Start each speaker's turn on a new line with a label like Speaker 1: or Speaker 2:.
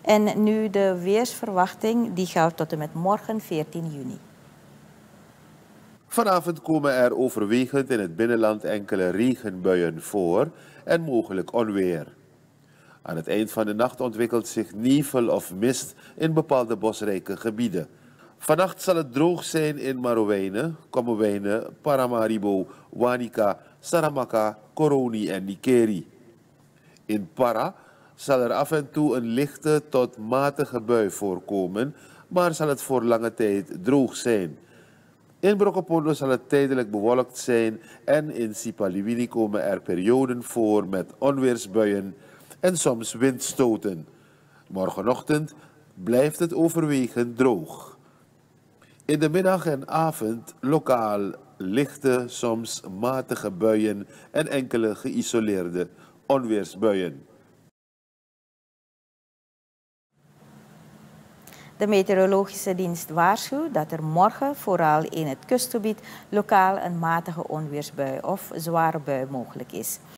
Speaker 1: En nu de weersverwachting, die geldt tot en met morgen 14 juni.
Speaker 2: Vanavond komen er overwegend in het binnenland enkele regenbuien voor en mogelijk onweer. Aan het eind van de nacht ontwikkelt zich nevel of mist in bepaalde bosrijke gebieden. Vannacht zal het droog zijn in Marowijne, Kommerwijne, Paramaribo, Wanica, Saramaka, Koroni en Nikeri. In Para zal er af en toe een lichte tot matige bui voorkomen, maar zal het voor lange tijd droog zijn. In Brokopondo zal het tijdelijk bewolkt zijn en in Sipaliwini komen er perioden voor met onweersbuien en soms windstoten. Morgenochtend blijft het overwegend droog. In de middag en avond lokaal lichte, soms matige buien en enkele geïsoleerde onweersbuien.
Speaker 1: De meteorologische dienst waarschuwt dat er morgen vooral in het kustgebied lokaal een matige onweersbui of zware bui mogelijk is.